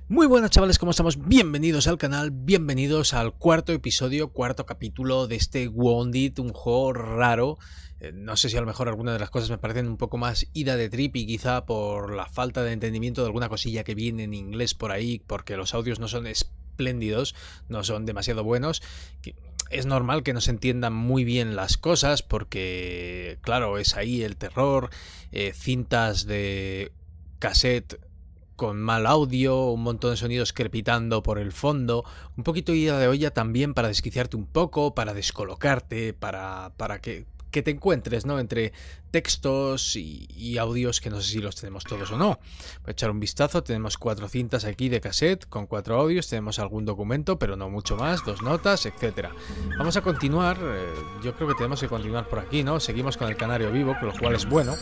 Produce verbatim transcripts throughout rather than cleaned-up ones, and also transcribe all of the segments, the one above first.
Muy buenas chavales, ¿cómo estamos? Bienvenidos al canal, bienvenidos al cuarto episodio, cuarto capítulo de este Wounded, un juego raro. Eh, no sé si a lo mejor algunas de las cosas me parecen un poco más ida de trip y quizá por la falta de entendimiento de alguna cosilla que viene en inglés por ahí, porque los audios no son espléndidos, no son demasiado buenos. Es normal que no se entiendan muy bien las cosas porque, claro, es ahí el terror, eh, cintas de cassette con mal audio, un montón de sonidos crepitando por el fondo, un poquito ida de olla también para desquiciarte un poco, para descolocarte, para, para que, que te encuentres, ¿no? Entre textos y, y audios que no sé si los tenemos todos o no. Voy a echar un vistazo, tenemos cuatro cintas aquí de cassette con cuatro audios, tenemos algún documento, pero no mucho más, dos notas, etcétera. Vamos a continuar, eh, yo creo que tenemos que continuar por aquí, ¿no? Seguimos con el canario vivo, lo cual es bueno.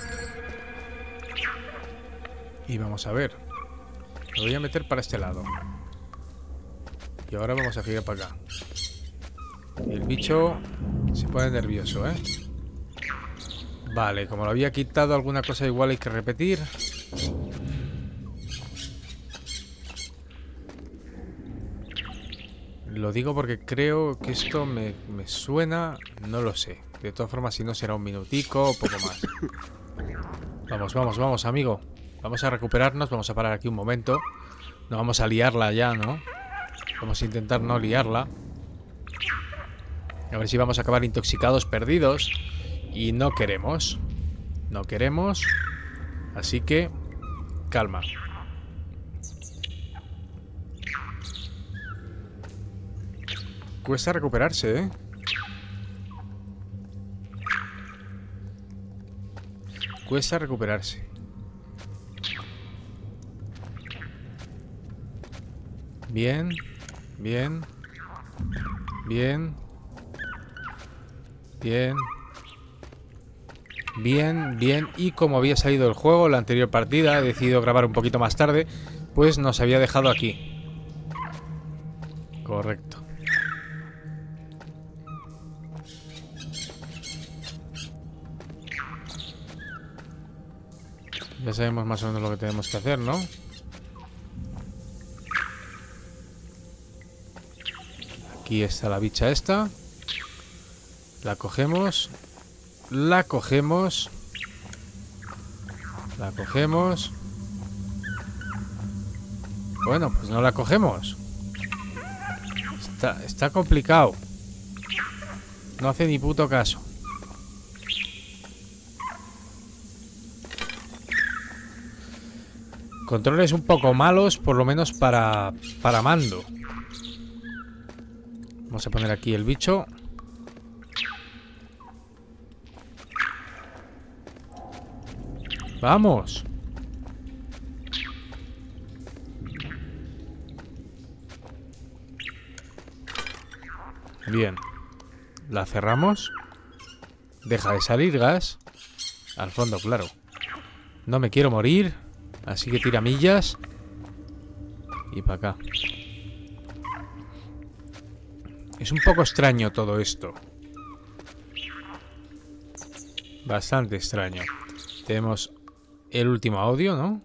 Y vamos a ver. Me voy a meter para este lado. Y ahora vamos a girar para acá. El bicho se pone nervioso, ¿eh? Vale, como lo había quitado alguna cosa igual hay que repetir. Lo digo porque creo que esto me, me suena. No lo sé. De todas formas, si no será un minutico o poco más. Vamos, vamos, vamos, amigo. Vamos a recuperarnos, vamos a parar aquí un momento. No vamos a liarla ya, ¿no? Vamos a intentar no liarla. A ver si vamos a acabar intoxicados, perdidos. Y no queremos. No queremos. Así que calma. Cuesta recuperarse, ¿eh? Cuesta recuperarse. Bien. Bien. Bien. Bien. Bien, bien. Y como había salido el juego, la anterior partida, he decidido grabar un poquito más tarde, pues nos había dejado aquí. Correcto. Ya sabemos más o menos lo que tenemos que hacer, ¿no? Aquí está la bicha esta. La cogemos. La cogemos. La cogemos. Bueno, pues no la cogemos. Está, está complicado. No hace ni puto caso. Controles un poco malos, por lo menos para, para mando. Vamos a poner aquí el bicho. ¡Vamos! Bien. La cerramos. Deja de salir gas. Al fondo, claro. No me quiero morir. Así que tira millas. Y para acá. Es un poco extraño todo esto. Bastante extraño. Tenemos el último audio, ¿no?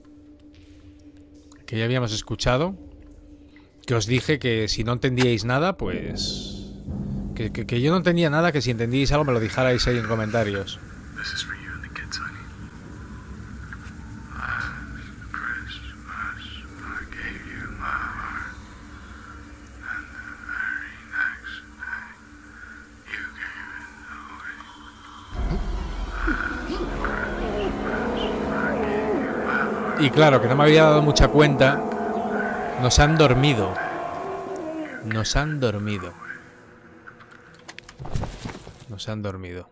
Que ya habíamos escuchado. Que os dije que si no entendíais nada, pues... Que, que, que yo no entendía nada, que si entendíais algo me lo dijerais ahí en comentarios. Y claro, que no me había dado mucha cuenta. Nos han dormido. Nos han dormido. Nos han dormido.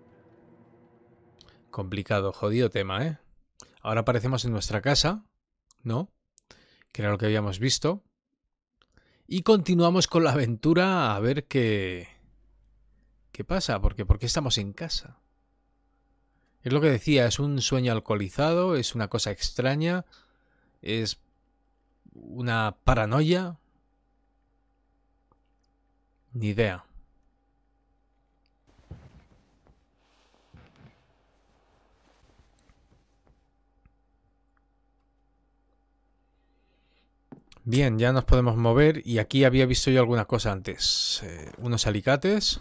Complicado, jodido tema, ¿eh? Ahora aparecemos en nuestra casa, ¿no? Que era lo que habíamos visto. Y continuamos con la aventura a ver qué... ¿Qué pasa? Porque ¿por qué estamos en casa? Es lo que decía, es un sueño alcoholizado, es una cosa extraña, es una paranoia. Ni idea. Bien, ya nos podemos mover. Y aquí había visto yo alguna cosa antes. Eh, unos alicates.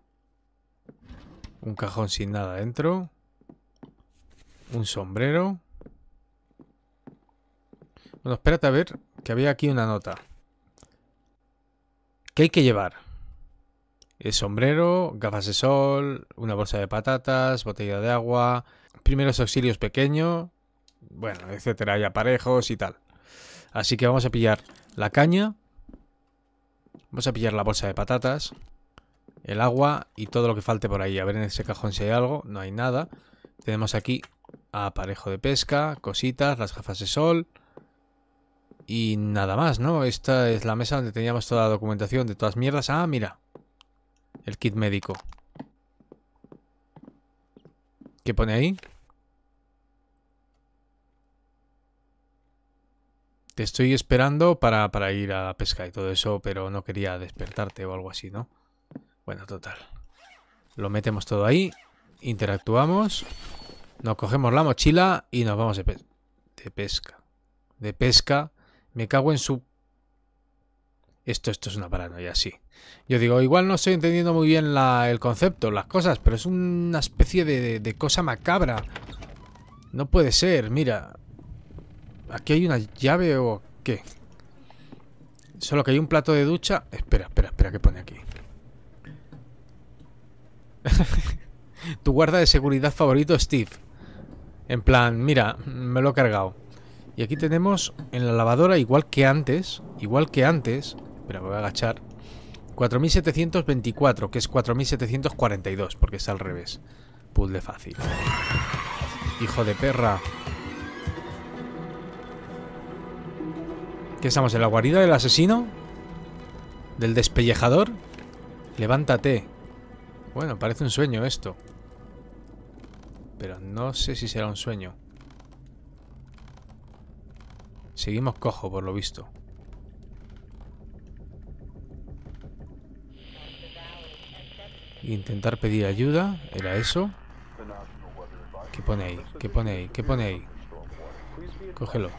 Un cajón sin nada dentro. Un sombrero. Bueno, espérate a ver, que había aquí una nota. ¿Qué hay que llevar? El sombrero, gafas de sol, una bolsa de patatas, botella de agua, primeros auxilios pequeño, bueno, etcétera, y aparejos y tal. Así que vamos a pillar la caña, vamos a pillar la bolsa de patatas, el agua y todo lo que falte por ahí. A ver en ese cajón si hay algo, no hay nada. Tenemos aquí aparejo de pesca, cositas, las gafas de sol y nada más, ¿no? Esta es la mesa donde teníamos toda la documentación de todas mierdas. Ah, mira. El kit médico. ¿Qué pone ahí? Te estoy esperando para, para ir a la pesca y todo eso, pero no quería despertarte o algo así, ¿no? Bueno, total. Lo metemos todo ahí. Interactuamos. Nos cogemos la mochila y nos vamos de, pe de pesca. De pesca. Me cago en su... Esto, esto es una paranoia, sí. Yo digo, igual no estoy entendiendo muy bien la, el concepto, las cosas, pero es una especie de, de, de cosa macabra. No puede ser, mira. ¿Aquí hay una llave o qué? Solo que hay un plato de ducha. Espera, espera, espera, ¿qué pone aquí? Tu guarda de seguridad favorito, Steve. En plan, mira, me lo he cargado. Y aquí tenemos en la lavadora, igual que antes, igual que antes... Espera, me voy a agachar. cuatro mil setecientos veinticuatro, que es cuatro mil setecientos cuarenta y dos, porque está al revés. Puzzle fácil. Hijo de perra. ¿Qué estamos? ¿En la guarida del asesino? ¿Del despellejador? Levántate. Bueno, parece un sueño esto. Pero no sé si será un sueño. Seguimos cojo, por lo visto. Intentar pedir ayuda. ¿Era eso? ¿Qué pone ahí? ¿Qué pone ahí? ¿Qué pone ahí? Cógelo.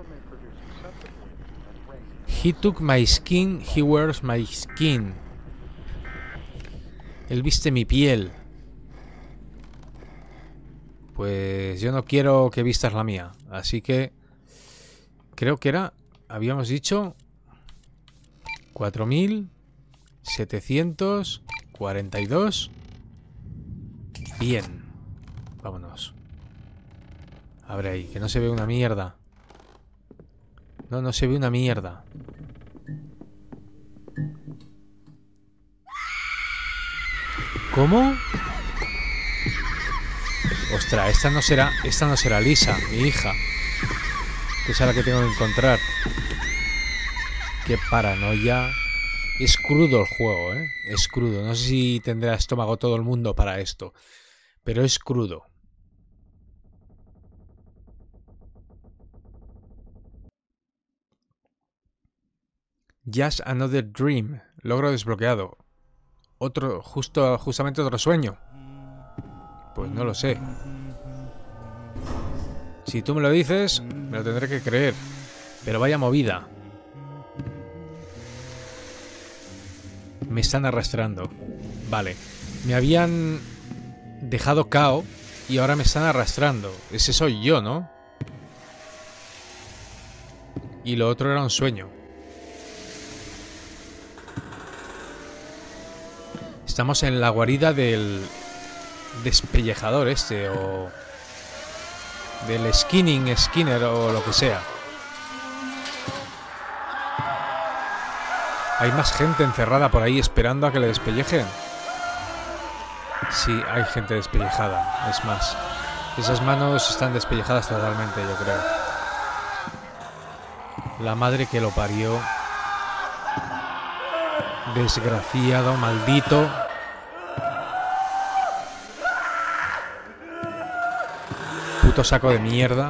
He took my skin, he wears my skin. Él viste mi piel. Pues yo no quiero que vistas la mía. Así que... Creo que era... Habíamos dicho... cuatro mil setecientos cuarenta y dos. Bien. Vámonos. Abre ahí, que no se ve una mierda. No, no se ve una mierda. ¿Cómo? Ostras, esta no será... Esta no será Lisa, mi hija. Que es a la que tengo que encontrar. Qué paranoia. Es crudo el juego, ¿eh? Es crudo. No sé si tendrá estómago todo el mundo para esto. Pero es crudo. Just Another Dream. Logro desbloqueado. Otro, justo, justamente otro sueño. Pues no lo sé. Si tú me lo dices, me lo tendré que creer. Pero vaya movida. Me están arrastrando. Vale. Me habían dejado cao y ahora me están arrastrando. Ese soy yo, ¿no? Y lo otro era un sueño. Estamos en la guarida del despellejador este o del skinning skinner o lo que sea. ¿Hay más gente encerrada por ahí esperando a que le despellejen? Sí, hay gente despellejada. Es más, esas manos están despellejadas totalmente, yo creo. La madre que lo parió. Desgraciado, maldito. Puto saco de mierda.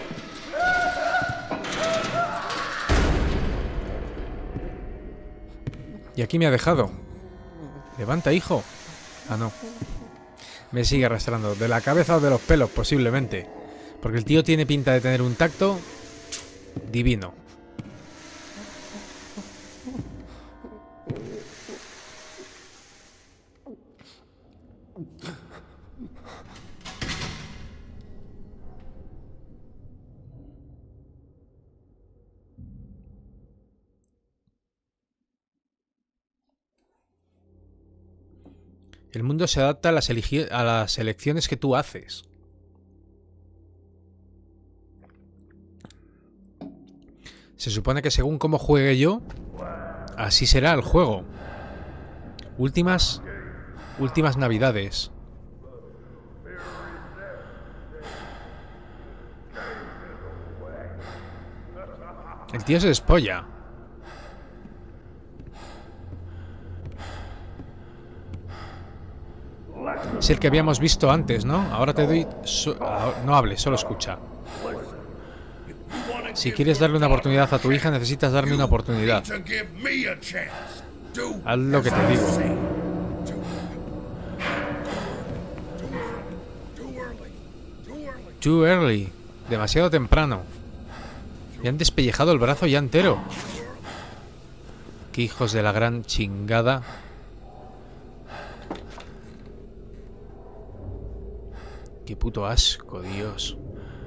Y aquí me ha dejado. Levanta, hijo. Ah, no. Me sigue arrastrando. De la cabeza o de los pelos, posiblemente. Porque el tío tiene pinta de tener un tacto divino. El mundo se adapta a las, a las elecciones que tú haces. Se supone que según cómo juegue yo, así será el juego. Últimas... Últimas navidades. El tío se despolla. Es el que habíamos visto antes, ¿no? Ahora te doy... So no hables, solo escucha. Si quieres darle una oportunidad a tu hija, necesitas darme una oportunidad. Haz lo que te digo. Too early. Demasiado temprano. Me han despellejado el brazo ya entero. Qué hijos de la gran chingada. Qué puto asco, Dios.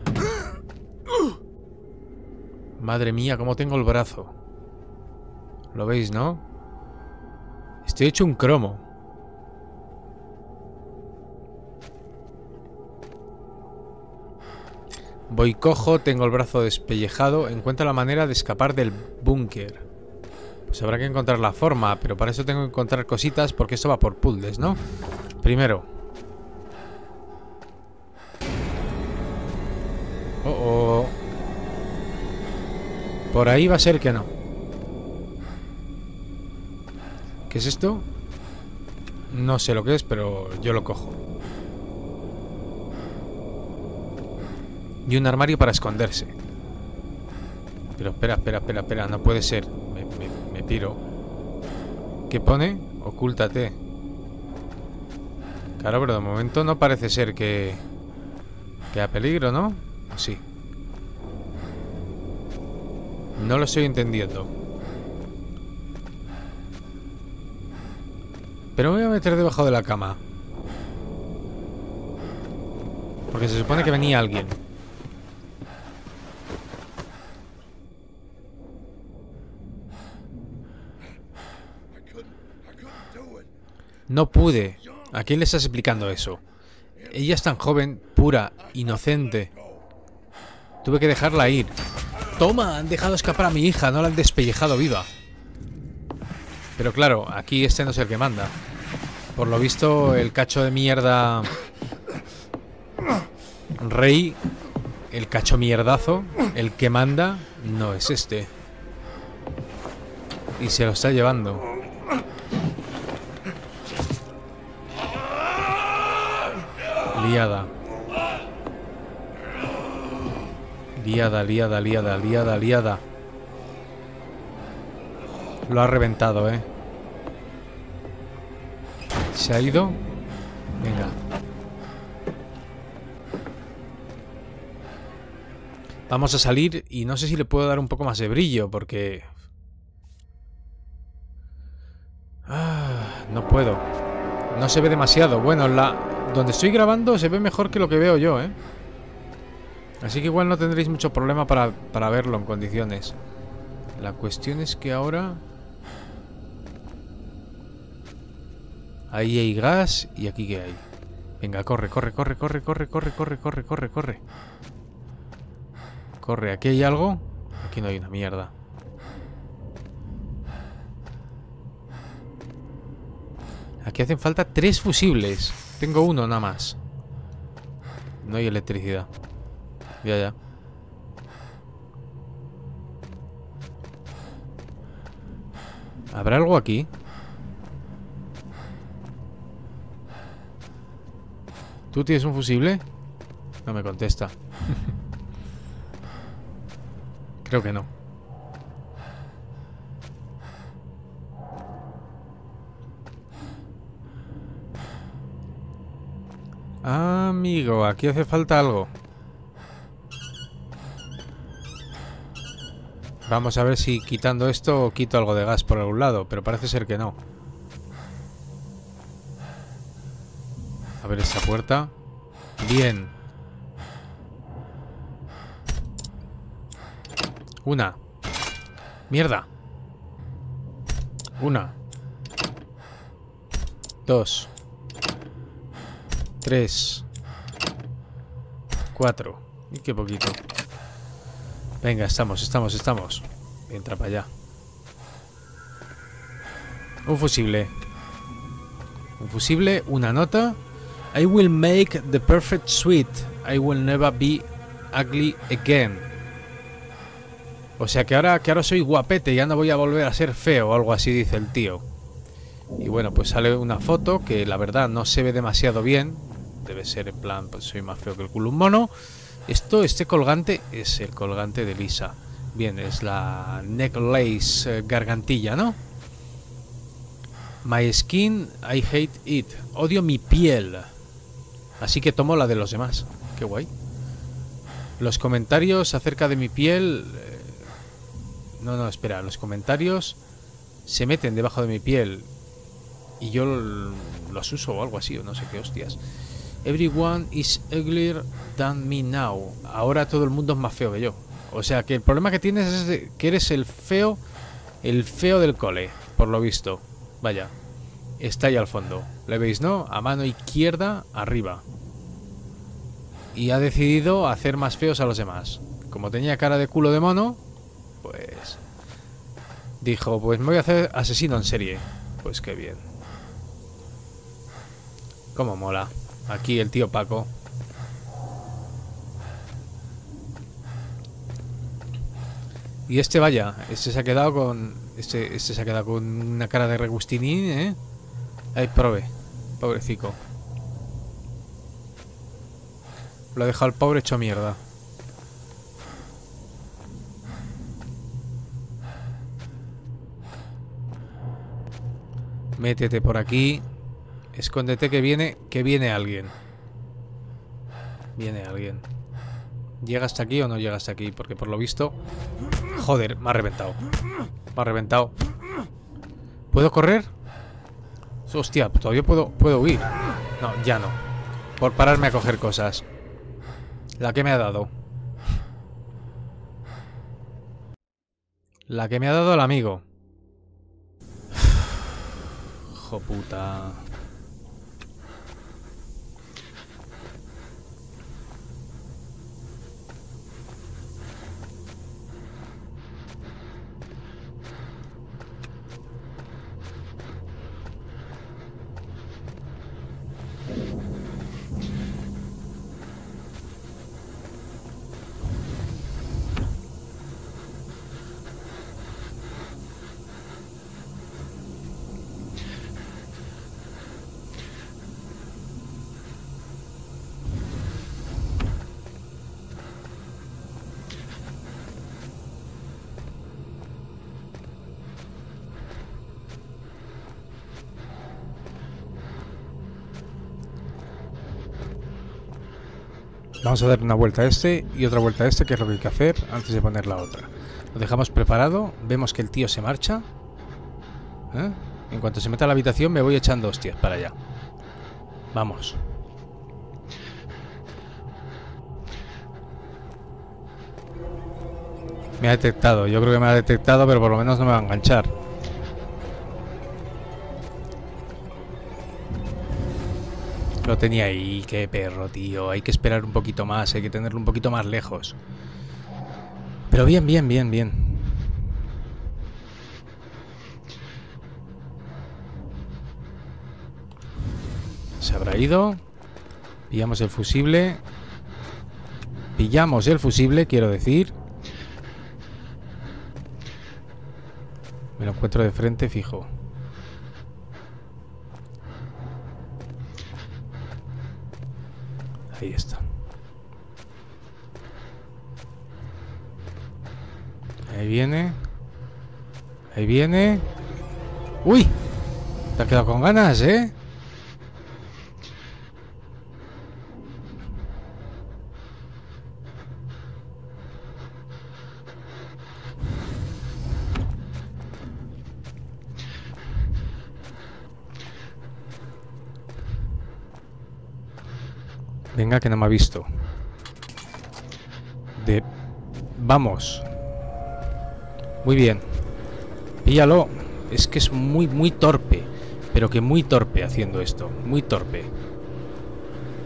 Madre mía, cómo tengo el brazo. ¿Lo veis, no? Estoy hecho un cromo. Voy cojo, tengo el brazo despellejado. Encuentra la manera de escapar del búnker. Pues habrá que encontrar la forma, pero para eso tengo que encontrar cositas, porque esto va por puzzles, ¿no? Primero. Oh, oh. Por ahí va a ser que no. ¿Qué es esto? No sé lo que es, pero yo lo cojo. Y un armario para esconderse. Pero espera, espera, espera, espera. No puede ser. Me, me, me piro. ¿Qué pone? Ocúltate. Claro, pero de momento no parece ser que... que haya peligro, ¿no? Sí. No lo estoy entendiendo. Pero me voy a meter debajo de la cama. Porque se supone que venía alguien. No pude. ¿A quién le estás explicando eso? Ella es tan joven, pura, inocente. Tuve que dejarla ir. Toma, han dejado escapar a mi hija, no la han despellejado viva. Pero claro, aquí este no es el que manda. Por lo visto, el cacho de mierda... Rey, el cacho mierdazo, el que manda, no es este. Y se lo está llevando. Liada. Liada, liada, liada, liada, liada. Lo ha reventado, ¿eh? ¿Se ha ido? Venga. Vamos a salir y no sé si le puedo dar un poco más de brillo porque... Ah, no puedo. No se ve demasiado. Bueno, la... donde estoy grabando se ve mejor que lo que veo yo, ¿eh? Así que igual no tendréis mucho problema para, para verlo en condiciones. La cuestión es que ahora... Ahí hay gas y aquí ¿qué hay? Venga, corre, corre, corre, corre, corre, corre, corre, corre, corre, corre. Corre, ¿aquí hay algo? Aquí no hay una mierda. Aquí hacen falta tres fusibles. Tengo uno nada más. No hay electricidad. Ya, ya. ¿Habrá algo aquí? ¿Tú tienes un fusible? No me contesta. Creo que no. Amigo, aquí hace falta algo. Vamos a ver si quitando esto quito algo de gas por algún lado, pero parece ser que no. A ver esa puerta. Bien. Una. Mierda. Una. Dos. Tres. Cuatro. Y qué poquito. Venga, estamos, estamos, estamos. Entra para allá. Un fusible. Un fusible, una nota. I will make the perfect suite. I will never be ugly again. O sea que ahora, que ahora soy guapete y ya no voy a volver a ser feo o algo así, dice el tío. Y bueno, pues sale una foto que la verdad no se ve demasiado bien. Debe ser en plan, pues soy más feo que el culo un mono. Esto, este colgante es el colgante de Lisa. Bien, es la necklace eh, gargantilla, ¿no? My skin, I hate it. Odio mi piel. Así que tomo la de los demás. Qué guay. Los comentarios acerca de mi piel... Eh, no, no, espera. Los comentarios se meten debajo de mi piel y yo los uso o algo así, o no sé qué hostias. Everyone is uglier than me now. Ahora todo el mundo es más feo que yo. O sea que el problema que tienes es de que eres el feo, el feo del cole, por lo visto. Vaya, está ahí al fondo. ¿Le veis, no? A mano izquierda, arriba. Y ha decidido hacer más feos a los demás. Como tenía cara de culo de mono, pues dijo, pues me voy a hacer asesino en serie. Pues qué bien. Cómo mola. Aquí el tío Paco. Y este, vaya, este se ha quedado con... Este, este se ha quedado con una cara de regustinín, ¿eh? Ay, prove. Pobrecico. Lo ha dejado el pobre hecho mierda. Métete por aquí. Escóndete que viene, que viene alguien. Viene alguien. ¿Llega hasta aquí o no llega hasta aquí? Porque por lo visto... Joder, me ha reventado. Me ha reventado. ¿Puedo correr? Hostia, todavía puedo, puedo huir. No, ya no. Por pararme a coger cosas. La que me ha dado. La que me ha dado el amigo. Hijo puta. Vamos a dar una vuelta a este y otra vuelta a este, que es lo que hay que hacer antes de poner la otra. Lo dejamos preparado, vemos que el tío se marcha. ¿Eh? En cuanto se meta a la habitación me voy echando hostias para allá. Vamos. Me ha detectado, yo creo que me ha detectado, pero por lo menos no me va a enganchar. Lo tenía ahí, qué perro, tío. Hay que esperar un poquito más, hay que tenerlo un poquito más lejos. Pero bien, bien, bien, bien. Se habrá ido. Pillamos el fusible. Pillamos el fusible, quiero decir. Me lo encuentro de frente, fijo. Ahí está. Ahí viene. Ahí viene. ¡Uy! Te has quedado con ganas, ¿eh? Venga, que no me ha visto. De... Vamos. Muy bien. Píllalo. Es que es muy, muy torpe. Pero que muy torpe haciendo esto. Muy torpe.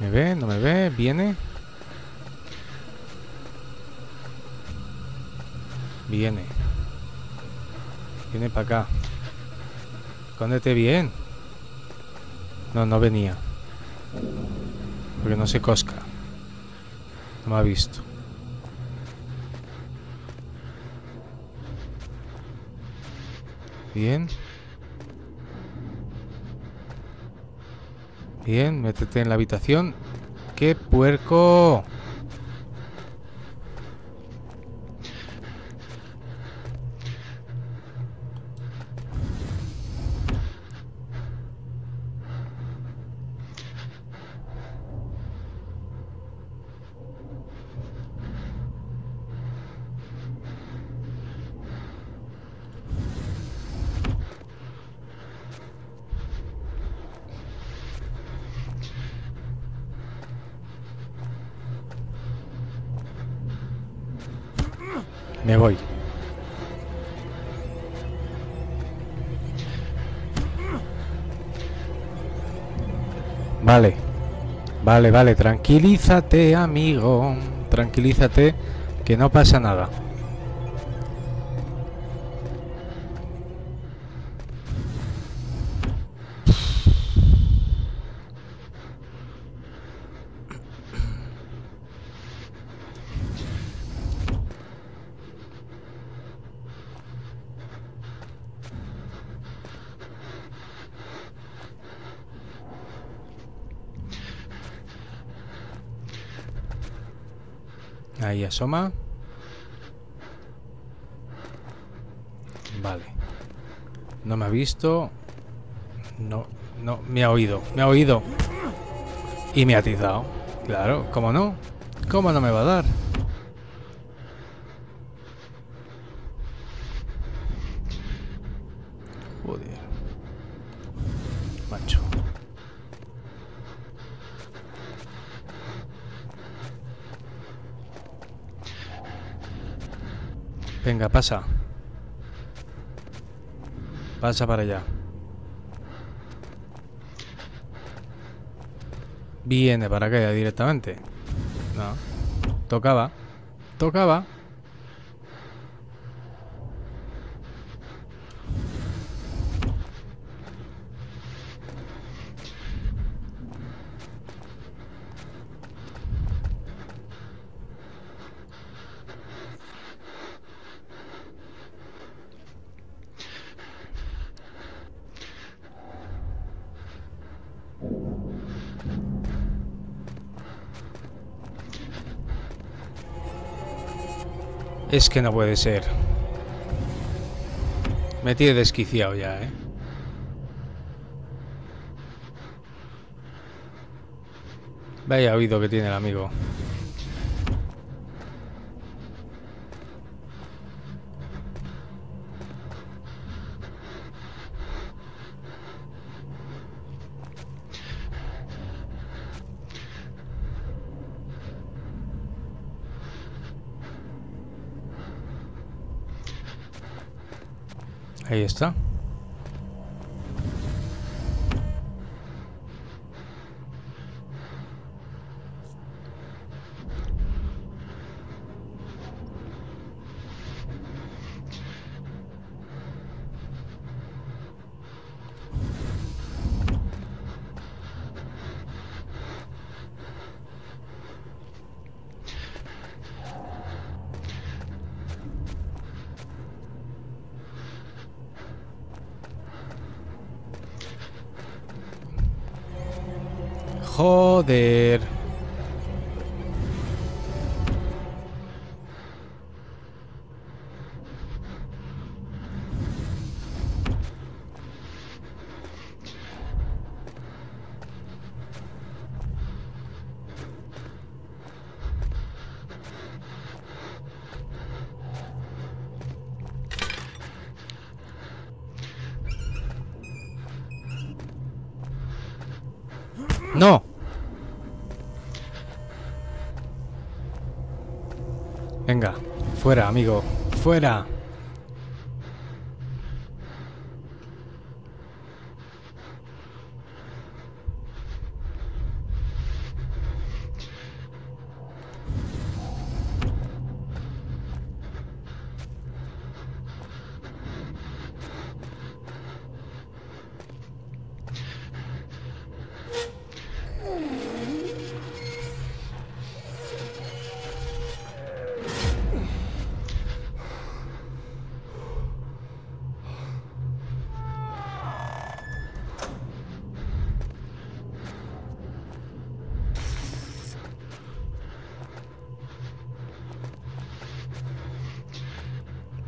¿Me ve? ¿No me ve? ¿Viene? Viene. Viene para acá. Escóndete bien. No, no venía. Porque no se cosca. No me ha visto. Bien. Bien, métete en la habitación. ¡Qué puerco! Me voy. Vale. Vale, vale. Tranquilízate, amigo. Tranquilízate, que no pasa nada. Ahí asoma. Vale. No me ha visto. No, no, me ha oído. Me ha oído. Y me ha atizado. Claro, ¿cómo no? ¿Cómo no me va a dar? Joder. Macho. Venga, pasa. Pasa para allá. Viene para acá directamente. No. Tocaba. Tocaba. Es que no puede ser. Me tiene desquiciado ya, ¿eh? Vaya oído que tiene el amigo. Ahí está. Joder. No. Venga, fuera, amigo. Fuera.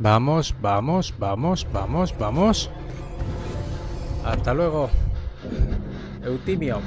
Vamos, vamos, vamos, vamos, vamos. Hasta luego, Eutimio.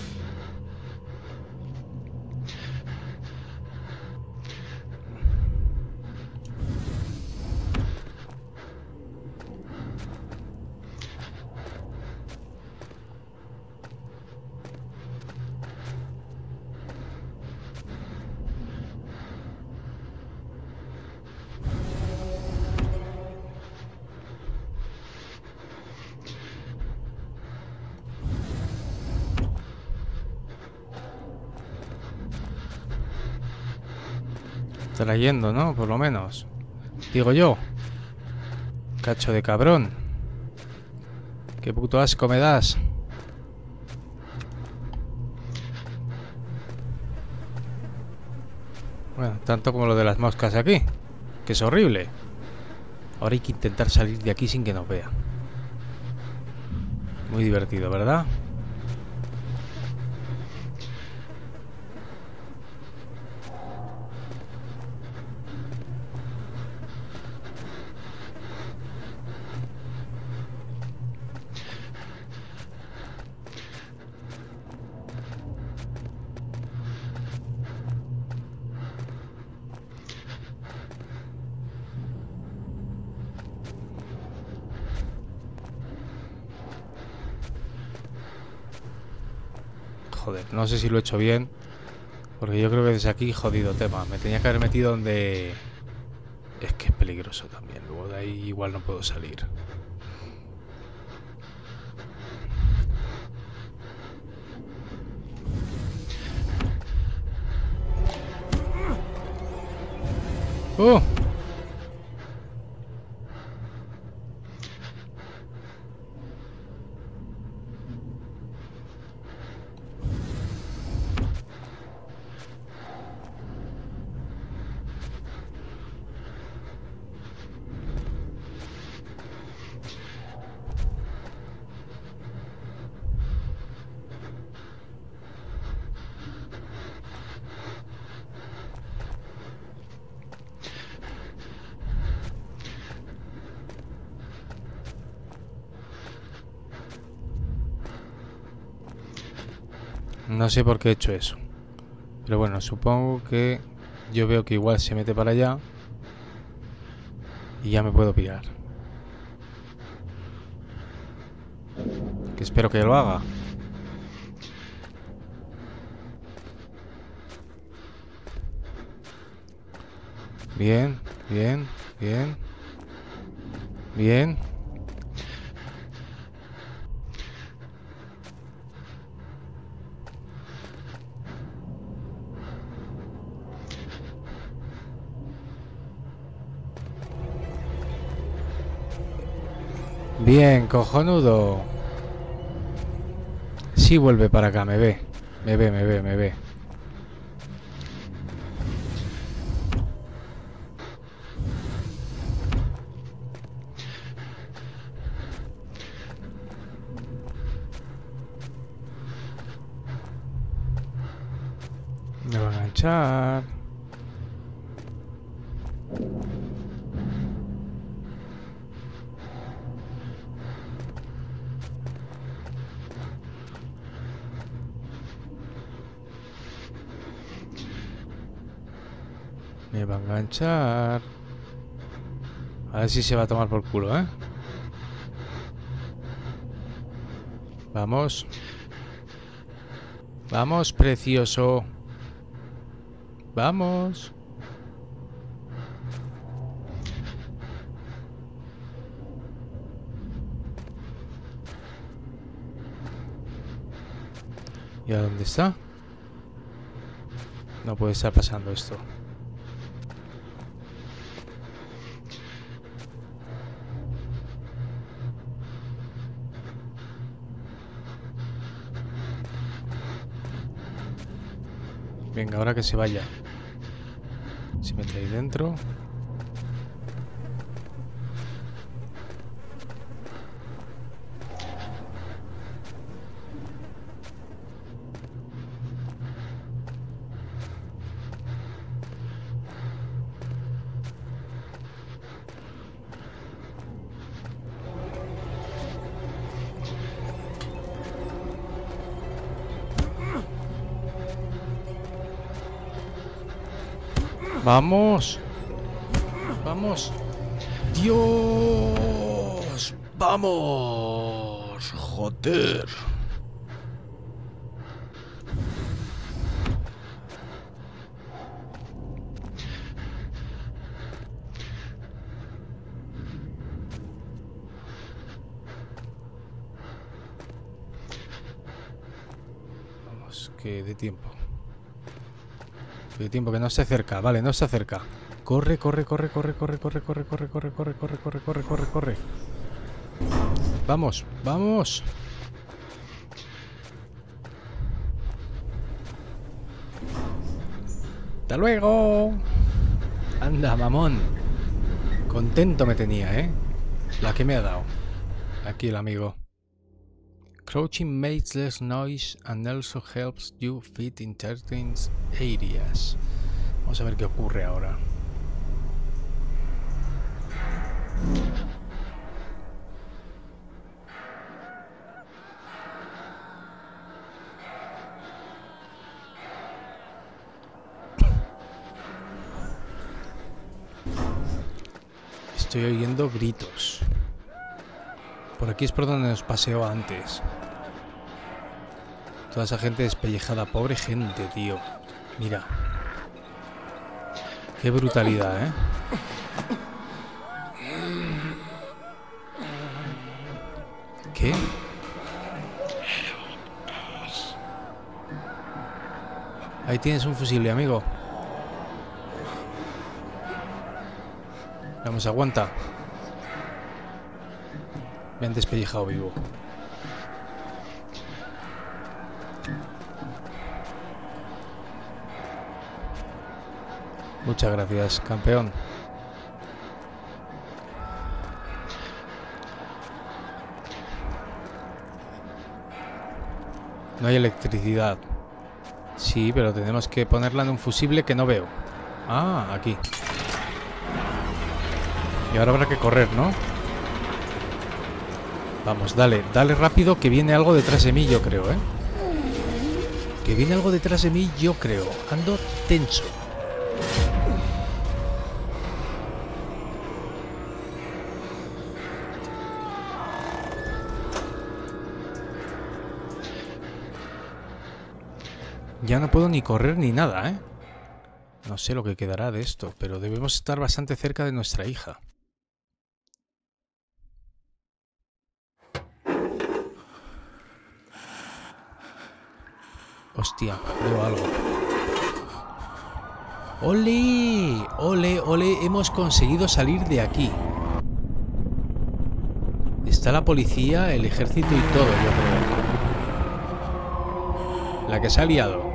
Trayendo, ¿no? Por lo menos. Digo yo. Cacho de cabrón. Qué puto asco me das. Bueno, tanto como lo de las moscas aquí. Que es horrible. Ahora hay que intentar salir de aquí sin que nos vea. Muy divertido, ¿verdad? Joder, no sé si lo he hecho bien. Porque yo creo que desde aquí, jodido tema. Me tenía que haber metido donde... Es que es peligroso también. Luego de ahí igual no puedo salir. ¡Oh! No sé por qué he hecho eso. Pero bueno, supongo que yo veo que igual se mete para allá. Y ya me puedo pirar. Que espero que lo haga. Bien, bien, bien. Bien. Bien, cojonudo. Sí, vuelve para acá, me ve. Me ve, me ve, me ve. Me va a enganchar. Me va a enganchar. A ver si se va a tomar por culo, ¿eh? Vamos. Vamos, precioso. Vamos. ¿Y a dónde está? No puede estar pasando esto. Venga, ahora que se vaya. Se mete ahí dentro. Vamos. Vamos. Dios. Vamos. Joder. Vamos, que de tiempo. De tiempo, que no se acerca. Vale, no se acerca. Corre, corre, corre, corre, corre, corre, corre, corre, corre, corre, corre, corre, corre, corre, corre. Vamos, vamos. Hasta luego. Anda, mamón. Contento me tenía, ¿eh? La que me ha dado. Aquí el amigo. Crouching makes less noise and also helps you fit in certain areas. Vamos a ver qué ocurre ahora. Estoy oyendo gritos. Por aquí es por donde nos paseó antes. Toda esa gente despellejada. Pobre gente, tío. Mira. Qué brutalidad, ¿eh? ¿Qué? Ahí tienes un fusible, amigo. Vamos, aguanta. Me han despellejado vivo. Muchas gracias, campeón. No hay electricidad. Sí, pero tenemos que ponerla en un fusible que no veo. Ah, aquí. Y ahora habrá que correr, ¿no? Vamos, dale, dale rápido, que viene algo detrás de mí, yo creo, ¿eh? Que viene algo detrás de mí, yo creo. Ando tenso. Ya no puedo ni correr ni nada, ¿eh? No sé lo que quedará de esto, pero debemos estar bastante cerca de nuestra hija. Hostia, veo algo. ¡Ole! ¡Ole, ole! Hemos conseguido salir de aquí. Está la policía, el ejército y todo, yo creo. La que se ha liado.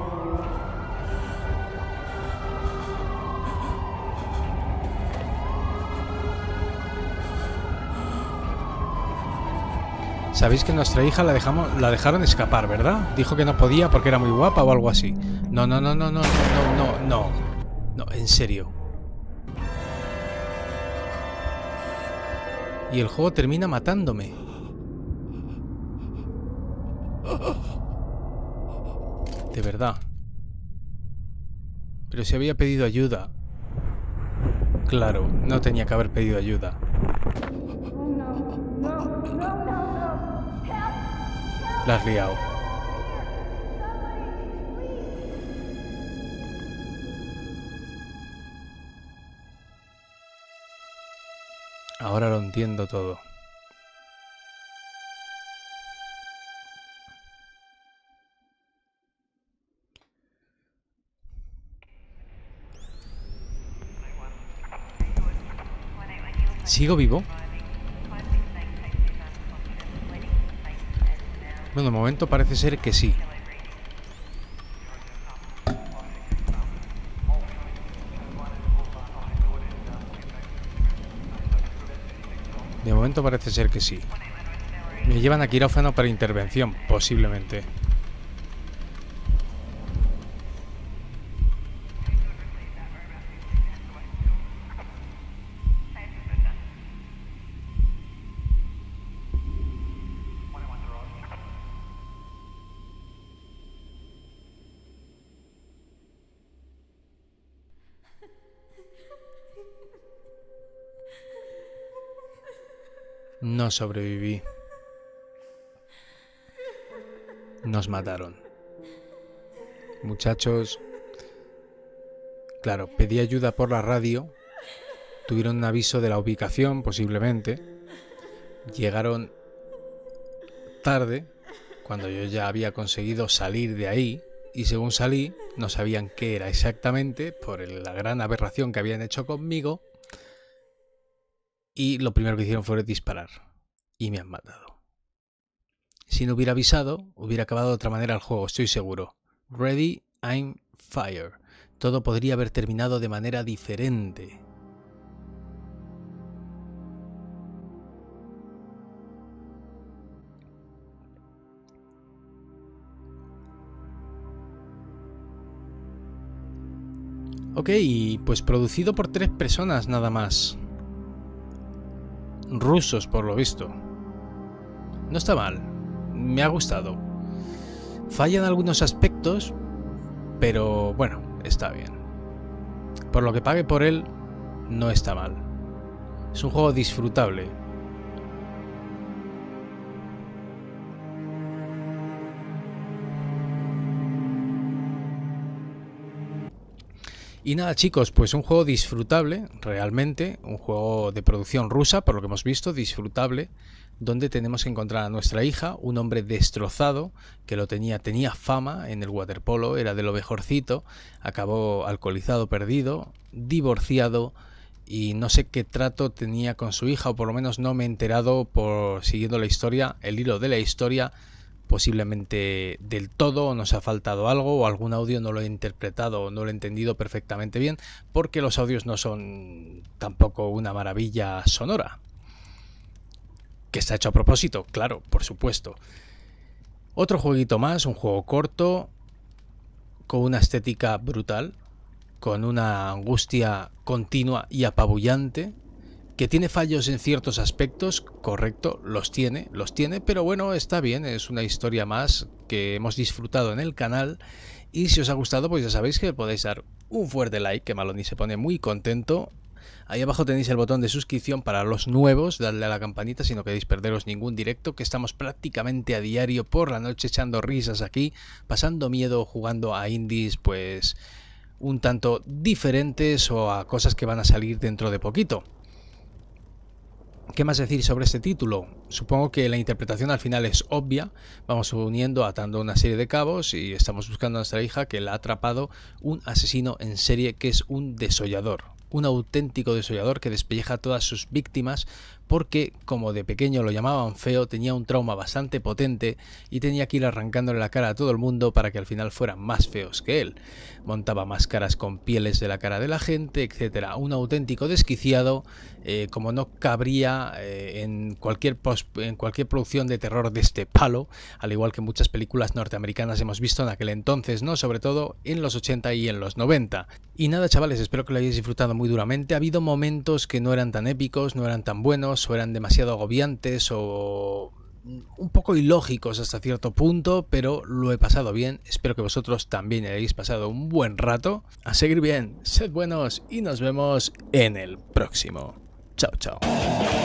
Sabéis que nuestra hija la dejamos, la dejaron escapar, ¿verdad? Dijo que no podía porque era muy guapa o algo así. No, no, no, no, no, no, no, no. No, en serio. Y el juego termina matándome. De verdad. Pero si había pedido ayuda. Claro, no tenía que haber pedido ayuda. La has liado. Ahora lo entiendo todo. ¿Sigo vivo? Bueno, de momento parece ser que sí. De momento parece ser que sí. Me llevan a quirófano para intervención, posiblemente. No sobreviví. Nos mataron. Muchachos, claro, pedí ayuda por la radio. Tuvieron un aviso de la ubicación, posiblemente. Llegaron tarde, cuando yo ya había conseguido salir de ahí. Y según salí, no sabían qué era exactamente, por el- la gran aberración que habían hecho conmigo. Y lo primero que hicieron fue disparar. Y me han matado. Si no hubiera avisado, hubiera acabado de otra manera el juego, estoy seguro. Ready, I'm fire. Todo podría haber terminado de manera diferente. Ok, pues producido por tres personas nada más. Rusos, por lo visto. No está mal. Me ha gustado. Fallan algunos aspectos, pero bueno, está bien. Por lo que pague por él, no está mal. Es un juego disfrutable. Y nada, chicos, pues un juego disfrutable, realmente, un juego de producción rusa, por lo que hemos visto, disfrutable, donde tenemos que encontrar a nuestra hija, un hombre destrozado, que lo tenía, tenía fama en el waterpolo, era de lo mejorcito, acabó alcoholizado, perdido, divorciado, y no sé qué trato tenía con su hija, o por lo menos no me he enterado por siguiendo la historia, el hilo de la historia. Posiblemente del todo nos ha faltado algo o algún audio no lo he interpretado o no lo he entendido perfectamente bien, porque los audios no son tampoco una maravilla sonora. Que está hecho a propósito, claro, por supuesto. Otro jueguito más, un juego corto, con una estética brutal, con una angustia continua y apabullante. Que tiene fallos en ciertos aspectos, correcto, los tiene, los tiene, pero bueno, está bien, es una historia más que hemos disfrutado en el canal. Y si os ha gustado, pues ya sabéis que podéis dar un fuerte like, que Maloni se pone muy contento. Ahí abajo tenéis el botón de suscripción para los nuevos, dadle a la campanita si no queréis perderos ningún directo, que estamos prácticamente a diario por la noche echando risas aquí, pasando miedo, jugando a indies, pues un tanto diferentes o a cosas que van a salir dentro de poquito. ¿Qué más decir sobre este título? Supongo que la interpretación al final es obvia. Vamos uniendo, atando una serie de cabos y estamos buscando a nuestra hija, que la ha atrapado un asesino en serie que es un desollador. Un auténtico desollador que despelleja a todas sus víctimas porque, como de pequeño lo llamaban feo, tenía un trauma bastante potente y tenía que ir arrancándole la cara a todo el mundo para que al final fueran más feos que él. Montaba máscaras con pieles de la cara de la gente, etcétera. Un auténtico desquiciado, eh, como no cabría eh, en, cualquier post, en cualquier producción de terror de este palo, al igual que muchas películas norteamericanas hemos visto en aquel entonces, ¿no? Sobre todo en los ochenta y en los noventa. Y nada, chavales, espero que lo hayáis disfrutado muy duramente. Ha habido momentos que no eran tan épicos, no eran tan buenos, o eran demasiado agobiantes o un poco ilógicos hasta cierto punto, pero lo he pasado bien. Espero que vosotros también hayáis pasado un buen rato. A seguir bien, sed buenos y nos vemos en el próximo. Chao, chao.